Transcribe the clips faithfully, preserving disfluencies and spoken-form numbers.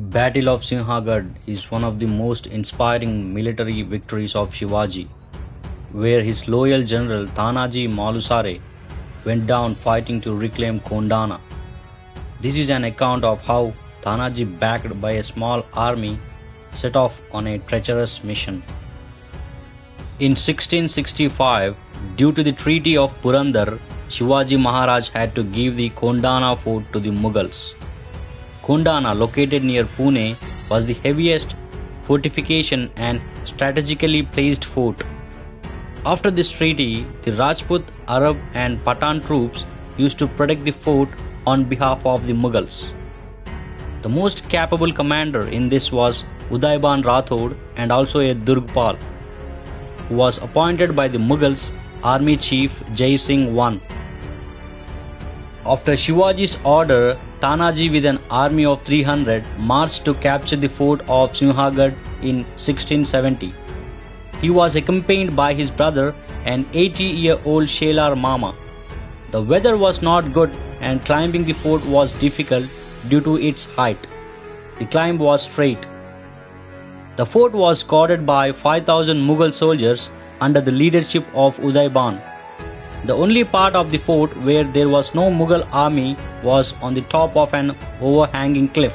Battle of Sinhagad is one of the most inspiring military victories of Shivaji, where his loyal general Tanhaji Malusare went down fighting to reclaim Kondhana. This is an account of how Tanaji, backed by a small army, set off on a treacherous mission. In sixteen sixty-five, due to the Treaty of Purandar, Shivaji Maharaj had to give the Kondhana Fort to the Mughals. Kondhana, located near Pune, was the heaviest fortification and strategically placed fort. After this treaty, the Rajput, Arab and Pathan troops used to protect the fort on behalf of the Mughals. The most capable commander in this was Udaybhan Rathore and also a Durgpal, who was appointed by the Mughals army chief Jai Singh the First. After Shivaji's order, Tanaji with an army of three hundred marched to capture the fort of Sinhagad in sixteen seventy. He was accompanied by his brother, an eighty-year-old Shelar Mama. The weather was not good and climbing the fort was difficult due to its height. The climb was straight. The fort was guarded by five thousand Mughal soldiers under the leadership of Udaybhan. The only part of the fort where there was no Mughal army was on the top of an overhanging cliff.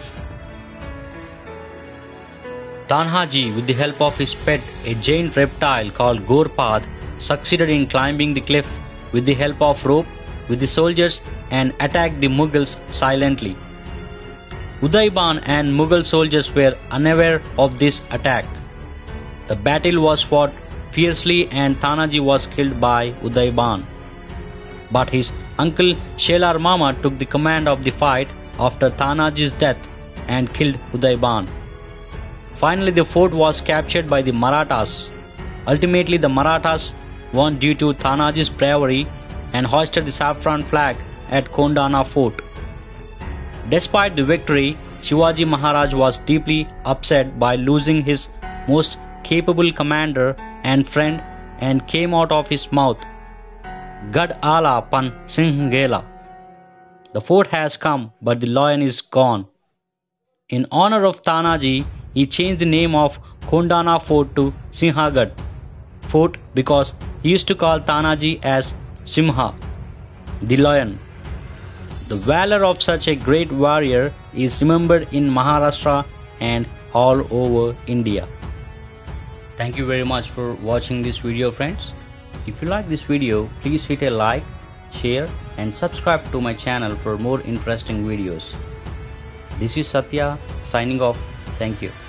Tanhaji, with the help of his pet, a giant reptile called Durgpal, succeeded in climbing the cliff with the help of rope with the soldiers and attacked the Mughals silently. Udaybhan and Mughal soldiers were unaware of this attack. The battle was fought fiercely and Tanaji was killed by Udaybhan. But his uncle Shelar Mama took the command of the fight after Tanaji's death and killed Udaybhan. Finally, the fort was captured by the Marathas. Ultimately, the Marathas won due to Tanaji's bravery and hoisted the saffron flag at Kondhana Fort. Despite the victory, Shivaji Maharaj was deeply upset by losing his most capable commander and friend and came out of his mouth, "Gad ala pan Singh gela." The fort has come, but the lion is gone. In honor of Tanaji, he changed the name of Kondhana Fort to Sinhagad Fort because he used to call Tanaji as Simha, the lion. The valor of such a great warrior is remembered in Maharashtra and all over India. Thank you very much for watching this video, friends. If you like this video, please hit a like, share and subscribe to my channel for more interesting videos. This is Satya signing off. Thank you.